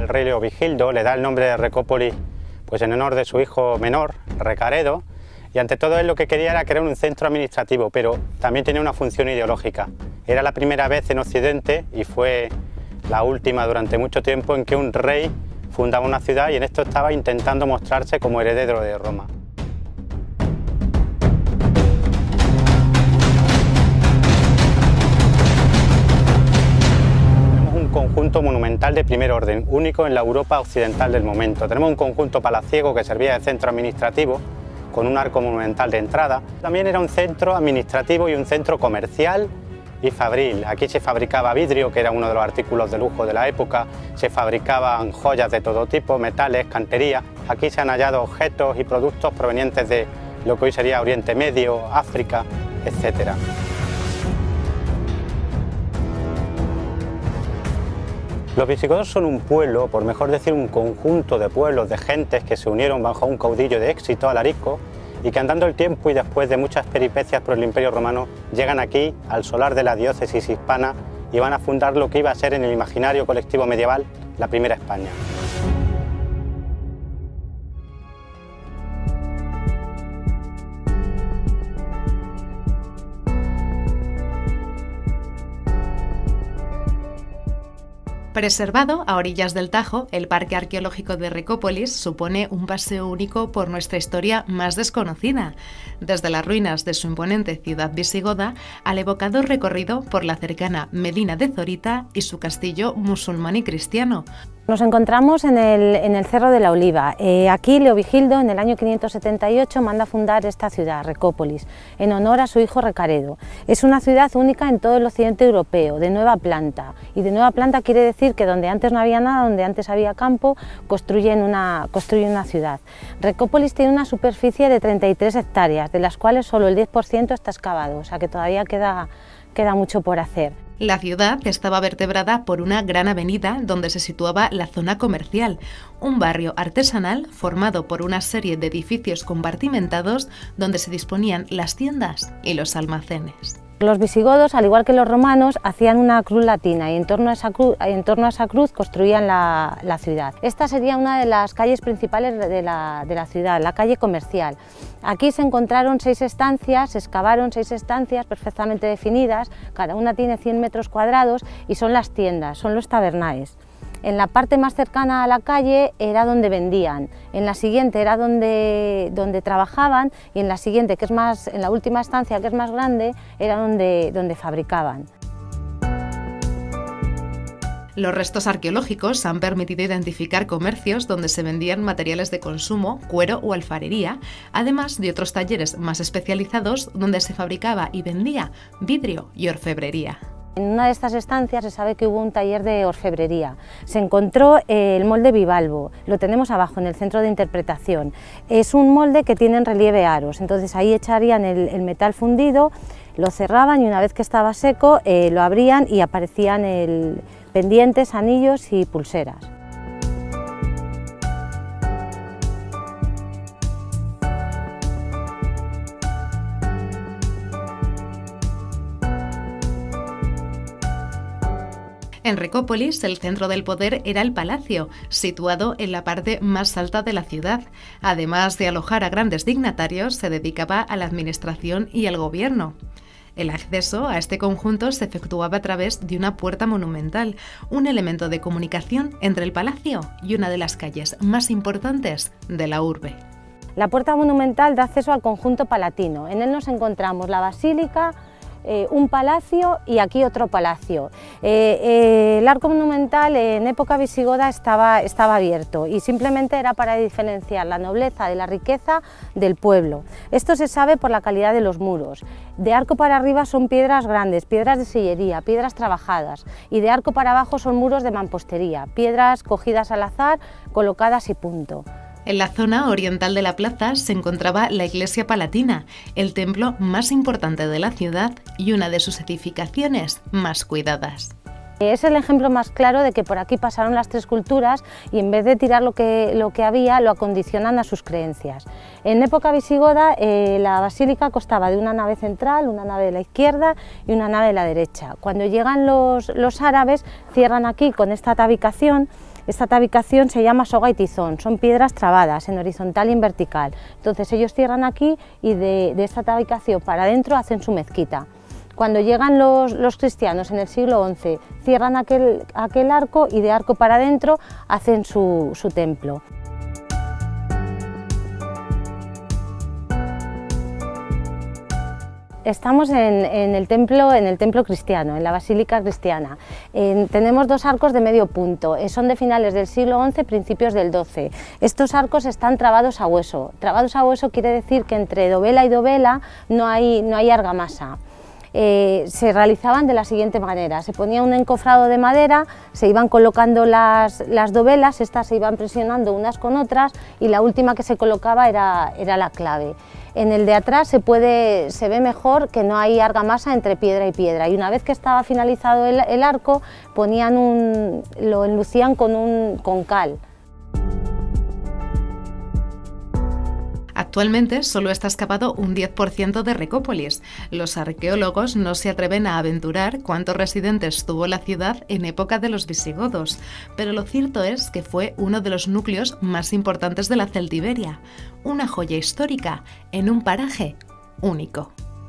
El rey Leovigildo le da el nombre de Recópolis pues en honor de su hijo menor, Recaredo, y ante todo él lo que quería era crear un centro administrativo, pero también tenía una función ideológica. Era la primera vez en Occidente, y fue la última durante mucho tiempo, en que un rey fundaba una ciudad, y en esto estaba intentando mostrarse como heredero de Roma. Tenemos un conjunto monumental de primer orden, único en la Europa occidental del momento. Tenemos un conjunto palaciego que servía de centro administrativo, con un arco monumental de entrada. También era un centro administrativo y un centro comercial y fabril. Aquí se fabricaba vidrio, que era uno de los artículos de lujo de la época, se fabricaban joyas de todo tipo, metales, cantería. Aquí se han hallado objetos y productos provenientes de lo que hoy sería Oriente Medio, África, etc. Los visigodos son un pueblo, por mejor decir un conjunto de pueblos, de gentes que se unieron bajo un caudillo de éxito, Alarico, y que andando el tiempo y después de muchas peripecias por el Imperio Romano, llegan aquí, al solar de la diócesis hispana, y van a fundar lo que iba a ser en el imaginario colectivo medieval la primera España. Preservado a orillas del Tajo, el Parque Arqueológico de Recópolis supone un paseo único por nuestra historia más desconocida, desde las ruinas de su imponente ciudad visigoda al evocador recorrido por la cercana Medina de Zorita y su castillo musulmán y cristiano. Nos encontramos en el Cerro de la Oliva. Aquí Leovigildo, en el año 578, manda fundar esta ciudad, Recópolis, en honor a su hijo Recaredo. Es una ciudad única en todo el occidente europeo, de nueva planta. Y de nueva planta quiere decir que donde antes no había nada, donde antes había campo, construyen una ciudad. Recópolis tiene una superficie de 33 hectáreas, de las cuales solo el 10% está excavado, o sea que todavía queda mucho por hacer. La ciudad estaba vertebrada por una gran avenida donde se situaba la zona comercial, un barrio artesanal formado por una serie de edificios compartimentados donde se disponían las tiendas y los almacenes. Los visigodos, al igual que los romanos, hacían una cruz latina y en torno a esa cruz construían la ciudad. Esta sería una de las calles principales de la ciudad, la calle comercial. Aquí se encontraron 6 estancias, se excavaron 6 estancias perfectamente definidas, cada una tiene 100 metros cuadrados y son las tiendas, son los tabernaes. En la parte más cercana a la calle era donde vendían, en la siguiente era donde trabajaban y en la siguiente, que es más, en la última estancia, que es más grande, era donde fabricaban. Los restos arqueológicos han permitido identificar comercios donde se vendían materiales de consumo, cuero o alfarería, además de otros talleres más especializados donde se fabricaba y vendía vidrio y orfebrería. En una de estas estancias se sabe que hubo un taller de orfebrería. Se encontró el molde bivalvo, lo tenemos abajo en el centro de interpretación. Es un molde que tiene en relieve aros, entonces ahí echarían el metal fundido, lo cerraban y una vez que estaba seco lo abrían y aparecían pendientes, anillos y pulseras. En Recópolis, el centro del poder era el palacio, situado en la parte más alta de la ciudad. Además de alojar a grandes dignatarios, se dedicaba a la administración y al gobierno. El acceso a este conjunto se efectuaba a través de una puerta monumental, un elemento de comunicación entre el palacio y una de las calles más importantes de la urbe. La puerta monumental da acceso al conjunto palatino. En él nos encontramos la basílica, un palacio y aquí otro palacio. El arco monumental en época visigoda estaba abierto y simplemente era para diferenciar la nobleza de la riqueza del pueblo. Esto se sabe por la calidad de los muros. De arco para arriba son piedras grandes, piedras de sillería, piedras trabajadas, y de arco para abajo son muros de mampostería, piedras cogidas al azar, colocadas y punto. En la zona oriental de la plaza se encontraba la iglesia palatina, el templo más importante de la ciudad y una de sus edificaciones más cuidadas. Es el ejemplo más claro de que por aquí pasaron las 3 culturas y en vez de tirar lo que había, lo acondicionan a sus creencias. En época visigoda la basílica constaba de una nave central, una nave de la izquierda y una nave de la derecha. Cuando llegan los árabes cierran aquí con esta tabicación Esta tabicación se llama soga y tizón, son piedras trabadas en horizontal y en vertical. Entonces ellos cierran aquí y de esta tabicación para adentro hacen su mezquita. Cuando llegan los cristianos en el siglo XI, cierran aquel arco y de arco para adentro hacen su templo. Estamos en el templo cristiano, en la basílica cristiana. Tenemos dos arcos de medio punto, son de finales del siglo XI, principios del XII. Estos arcos están trabados a hueso. Trabados a hueso quiere decir que entre dovela y dovela no hay argamasa. Se realizaban de la siguiente manera: se ponía un encofrado de madera, se iban colocando las dovelas, estas se iban presionando unas con otras y la última que se colocaba era la clave. En el de atrás se ve mejor que no hay argamasa entre piedra y piedra, y una vez que estaba finalizado el arco lo enlucían con cal. Actualmente solo está excavado un 10% de Recópolis. Los arqueólogos no se atreven a aventurar cuántos residentes tuvo la ciudad en época de los visigodos, pero lo cierto es que fue uno de los núcleos más importantes de la Celtiberia, una joya histórica en un paraje único.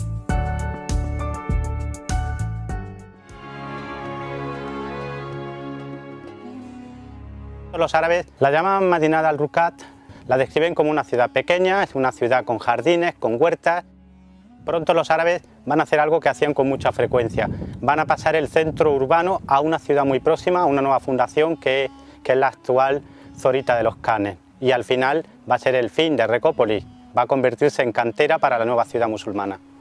Los árabes la llaman Madinat al-Ruqat. La describen como una ciudad pequeña, es una ciudad con jardines, con huertas. Pronto los árabes van a hacer algo que hacían con mucha frecuencia. Van a pasar el centro urbano a una ciudad muy próxima, a una nueva fundación que es la actual Zorita de los Canes. Y al final va a ser el fin de Recópolis, va a convertirse en cantera para la nueva ciudad musulmana.